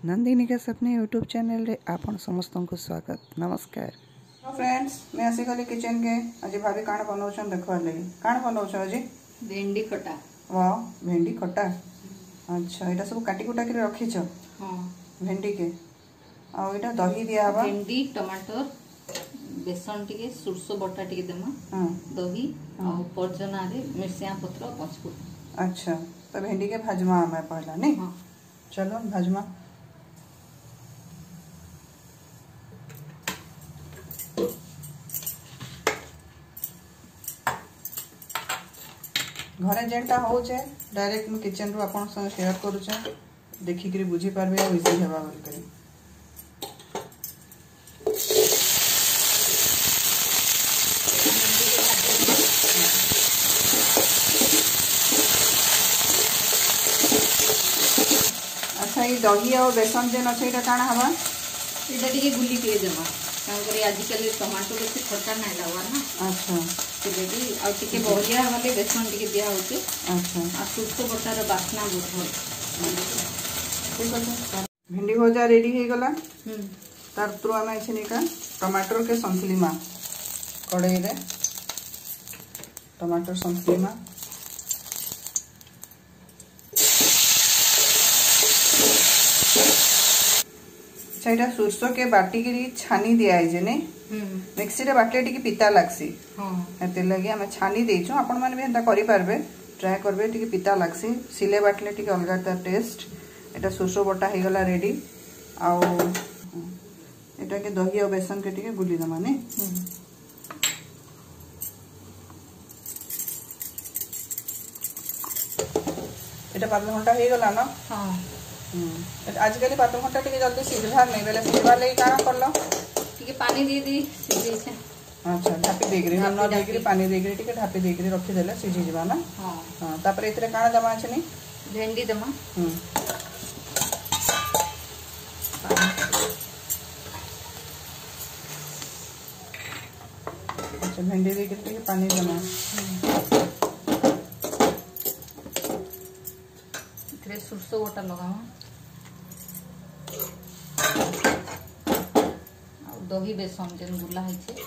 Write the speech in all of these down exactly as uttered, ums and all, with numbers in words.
नंदिनी के सपने YouTube channel रे आपन समस्त को स्वागत नमस्कार। फ्रेंड्स मैं आसी गली किचन के आज भाभी काण बनाउछन देखवार लगी। काण बनाउछ आज भेंडी खटा। वाह भेंडी खटा। अच्छा एटा सब काटी कुटा के रखिछ। हां भेंडी के आ एटा दही दिया बा भेंडी टमाटर बेसन टिके सुरसो बटा टिके देमा। हां दही आ परजना रे मिर्सिया पत्र पचफुट। अच्छा तो भेंडी के भाजमा हमें पहला नहीं। हां चलो भाजमा घरे जेनटा होचे डायरेक्ट मु किचन रो आपन संग शेयर करूचे देखि करी बुझी पारबे आ इजी हेबा बोल करी। अच्छा ये दही और बेसन जेन अछि एटा काना हबा एटा टिके गुली के देमा कान करी आजिकल टमाटो के खट्टा नै लावा ना। अच्छा बेबी आ टिके बहलिया वाले बेसन टिके दिया होचे। अच्छा आ सुरसो बटार बास्ना बहुत ठीक है। भिंडी भजा रेडी हे गला। हम तार थ्रू आमे छनी का टमाटर के संतलीमा कढ़ाई रे टमाटर संतलीमा चाइटा सुरसो के बाटी के छानी दिया है जे ने मिक्सी रे बाटले टिके पिता लागसी। हां एते लगी हम छानी देइछो आपण माने भी एंता करि पारबे ट्राई करबे टिके पिता लागसी सिले बाटले टिके अलगा ता टेस्ट। एटा सुरसो बटा हे गला रेडी आ एटा के दही और बेसन के टिके गुली दमा ने। एटा पातल घंटा हे गला ना। हां आजकल पातल घंटा टिके जल्दी सिझबार नहीं बेले सिझबार लगी काना करलो टिके पानी दे दी सिझे छे। अच्छा ढापी देगरी हम न देगरी पानी देगरी टिके ढापी देगरी रखि देले सिझी जबा ना। हां हां तापर इतरे काना दमा छनी भेंडी दमा। हम अच्छा भेंडी देगरी टिके पानी दमा इतरे सुरसो बटा लगावा दही बेसन जेन गुला है छे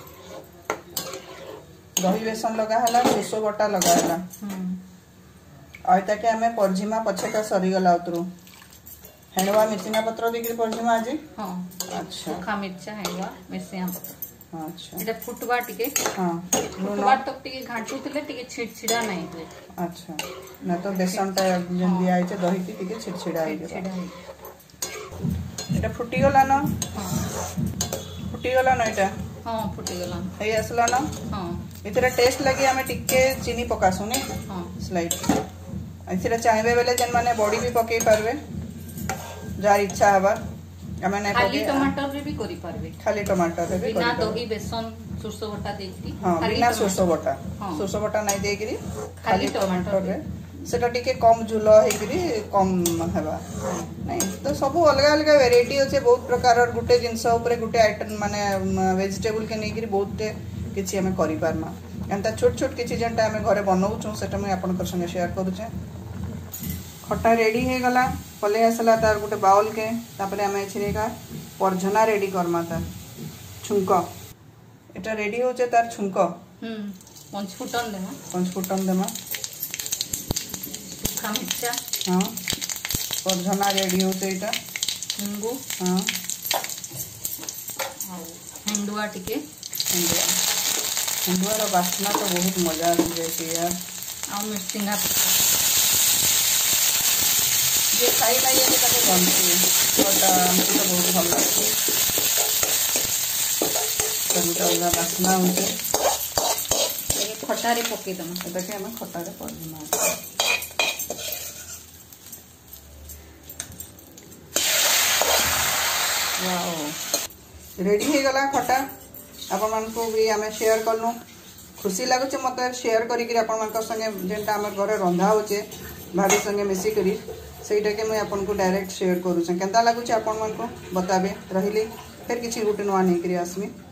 दही बेसन लगा हला सुरसो बटा लगा हला। हम आइता के हमें परजिमा पछे का सरी गला उतरो हेणवा मिर्चिना पत्र देकरी परजिमा आज। हां अच्छा सूखा मिर्चा हेणवा मिर्चिया पत्र। अच्छा एटा फुटवा टिके। हां फुटवा तक टिके घाटू तले टिके छिड़छिड़ा नहीं हुए। अच्छा ना तो बेसन ता जन दिया है दही टिके छिड़छिड़ा है एटा फुटी गला ना। हां फुटी गला ना एटा। हां फुटी गला हे असला ना। हां इतरा टेस्ट लगी हमें टिके चीनी पकासु ने। हां स्लाइड इतरा चाहबे बेले जन माने बॉडी भी पके परबे जार इच्छा हबा हमें ने खाली टमाटर रे भी करि परबे खाली टमाटर रे भी बिना दही बेसन सुरसो बटा देकरी। हां बिना सुरसो बटा सुरसो बटा नहीं देकरी खाली टमाटर रे सेटा टिके कम झुलो हेकरी कम हेबा नहीं तो सब अलग अलग वेराइटी होचे बहुत प्रकार और गुटे जिंस ऊपर गुटे आइटम माने वेजिटेबल के नेकरी बहुत किछि हमें करि पारमा एंता छोट छोट किछि जेंटा हमें घरे बनाउछु सेटा मैं आपन संगे शेयर करूचे। खट्टा रेडी हे गला पले आसला तार गुटे बाउल के तापरे हमें छिने का परझना रेडी करमा तार छुंको एटा रेडी होचे तार छुंको। हम पंच फुटन देमा पंच फुटन देमा सूखा मिर्चा। हां परझना रेडी होचे एटा हिंगू। हां आ हिंदुआ टिके हिंदुआ हिंदुआ रो बास्ना तो बहुत मजा आसी जाय यार। आ मिर्चिना ये खाई नहीं है तो बनती बट हमको तो बहुत भल लगती तो बास्ना होचे ये खट्टा रे पके दम एटा के हम खट्टा रे पड़मा। वाओ रेडी हे गला खट्टा आपन मन को भी हमें शेयर करनु खुशी लागुचे मते शेयर करी कि आपन मन को संगे जेंटा हमर घरे रंधा होचे भाभी संगे मिसी करी सेटा के मैं आपन को डायरेक्ट शेयर करू छ केनता लागुचे आपन मन को बताबे रहिली फिर किछि गुटे नवा नै करी आसमी।